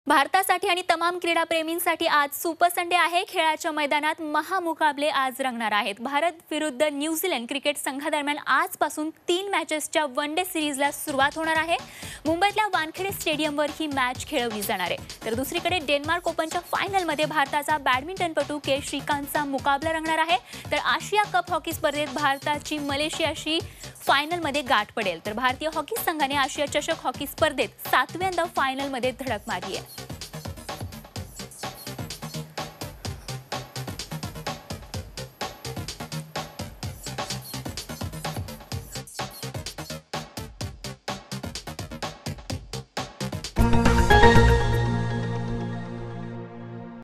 भारतासाठी आणि तमाम क्रीडाप्रेमींसाठी आज सुपर संडे आहे। खेळाच्या मैदानात महामुकाबले आज रंगणार आहेत। भारत विरुद्ध न्यूझीलंड क्रिकेट संघादरम्यान आजपासून 3 मॅचेसच्या वन डे सीरीजला सुरुवात होणार आहे। मुंबईतल्या वानखेडे स्टेडियमवर ही मॅच खेळवली जाणार आहे। तर दुसरीकडे डेन्मार्क ओपनच्या फायनलमध्ये भारताचा बॅडमिंटनपटू के श्रीकांतचा मुकाबला रंगणार आहे। तर आशिया कप हॉकी स्पर्धेत भारताची मलेशियाशी फायनलमध्ये गाठ पडेल। तर भारतीय हॉकी संघाने आशिया चषक हॉकी स्पर्धेत 7व्यांदा फायनलमध्ये धडक मारली आहे।